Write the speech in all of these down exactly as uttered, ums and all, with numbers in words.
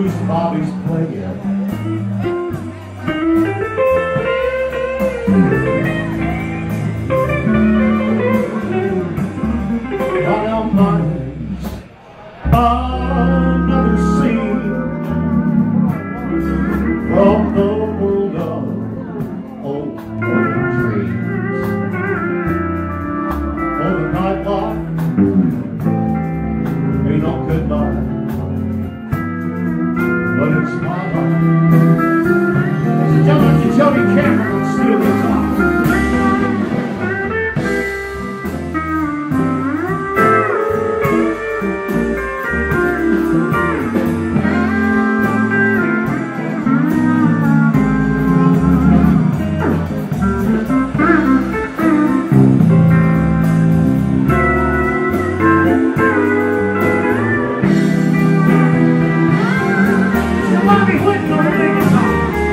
blues Bobby's playing. While our minds another scene from the world of old, old dreams. Oh, the night life ain't no good life, but it's my life. Ladies and gentlemen, Jody Cameron on steel guitar. Bobby Whitton on the guitar.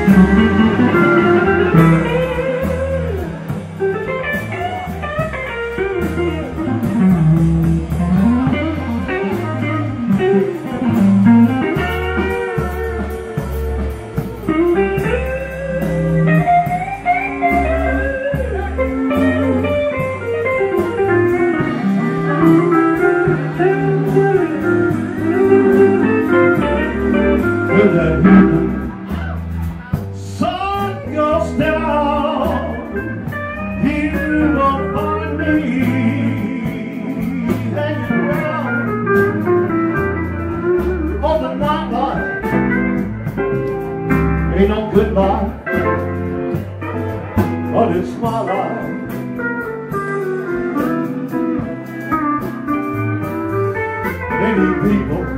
When the sun goes down, you will find me hanging around. Oh, the night life ain't no good life, but it's my life. Many people